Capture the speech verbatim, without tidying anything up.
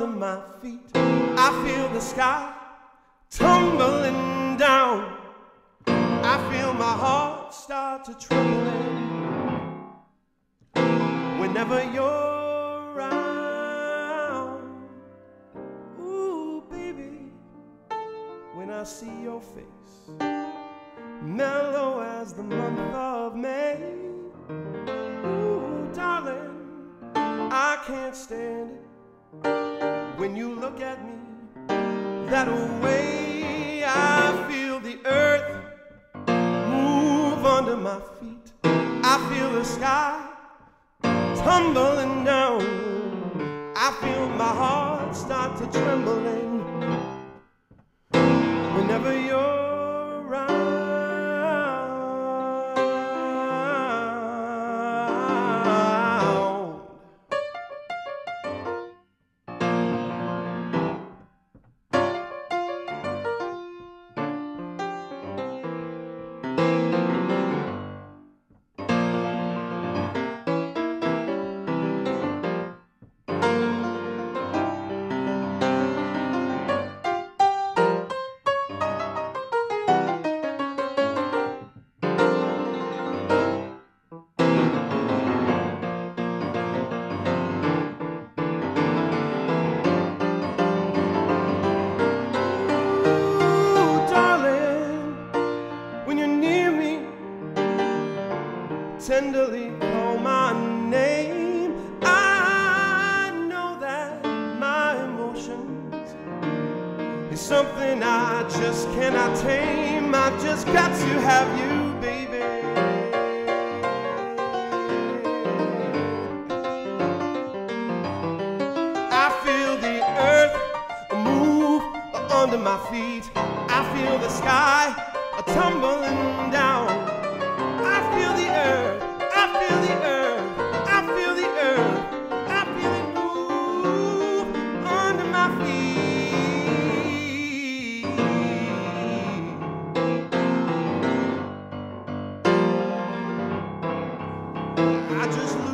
under my feet. I feel the sky tumbling down. I feel my heart start to trembling whenever you're around. Ooh, baby, when I see your face, mellow as the month of May. Ooh, darling, I can't stand it when you look at me that way. I feel the earth move under my feet. I feel the sky tumbling down. I feel my heart start to trembling whenever you're around. Tenderly call my name. I know that my emotions is something I just cannot tame. I just got to have you, baby. I feel the earth move under my feet. I feel the sky tumbling down. I feel the earth, I feel the earth, I feel the earth, I feel it move under my feet. I just lose